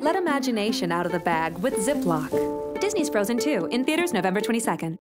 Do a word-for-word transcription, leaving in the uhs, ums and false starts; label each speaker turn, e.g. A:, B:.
A: Let imagination out of the bag with Ziploc. Disney's Frozen two, in theaters November twenty-second.